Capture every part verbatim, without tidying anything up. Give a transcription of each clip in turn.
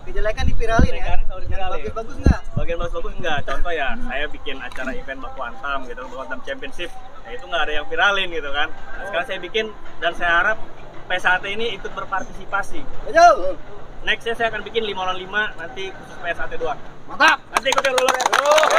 kejelekan dipiralin ya. Yang bagus-bagus enggak? Bagian bagus-bagus enggak. Contoh ya, saya bikin acara event Baku Hantam gitu, Baku Hantam Championship. Ya itu nggak ada yang viralin gitu kan. Nah, sekarang saya bikin dan saya harap P S A T ini ikut berpartisipasi. Ayo. Nextnya saya akan bikin lima lawan lima nanti khusus P S A T doang. Mantap. Nanti ikutin dulu ya.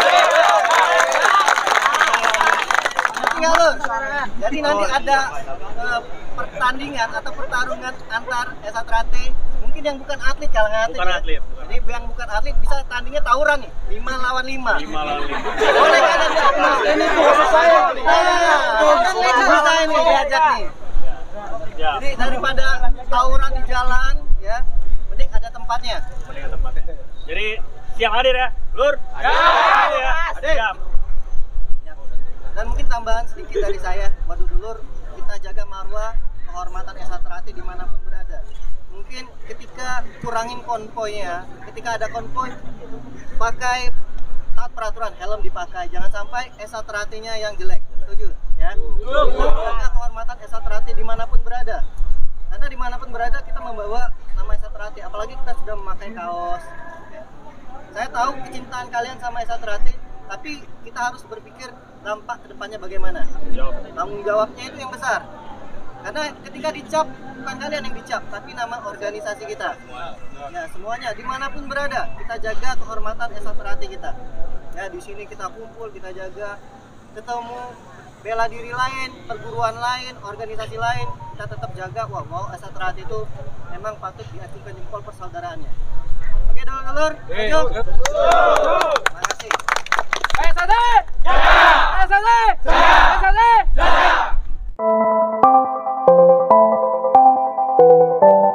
Tinggal lu. Jadi nanti ada uh, pertandingan atau pertarungan antar S A T mungkin yang bukan atlet kalangan atlet. Bukan ya? atlet. Bukan. Jadi yang bukan atlet bisa tandingnya tawuran nih, lima lawan lima. lima lawan lima. Boleh kan ada? Ini khusus saya. Nah, bisa ini diajak nih. Ya. Jadi daripada tawuran di jalan ya, mending ada tempatnya. Mending ada tempatnya. Jadi siap hadir ya, Lur? Ya. Ya. Siap. Dan mungkin tambahan sedikit dari saya, buat dulur, kita jaga marwah kehormatan S A T dimanapun berada. Mungkin ketika kurangin konvoynya, ketika ada konvoy, pakai taat peraturan, helm dipakai, jangan sampai S A T-nya yang jelek. Setuju? Ya. Jaga kehormatan S A T dimanapun berada. Karena dimanapun berada kita membawa nama S A T, apalagi kita sudah memakai kaos. Saya tahu kecintaan kalian sama S A T, tapi kita harus berpikir dampak kedepannya bagaimana. Tanggung jawabnya itu yang besar. Karena ketika dicap, bukan kalian yang dicap, tapi nama organisasi kita. Ya semuanya, dimanapun berada, kita jaga kehormatan S A T kita. Ya di sini kita kumpul, kita jaga, ketemu bela diri lain, perguruan lain, organisasi lain, kita tetap jaga. Wah, wow, S A T itu memang patut diacungkan jempol persaudaraannya. Oke, dulur-dulur, lanjut. Terima kasih. S A T! Jaya! S A T! Jaya! S A T! Jaya!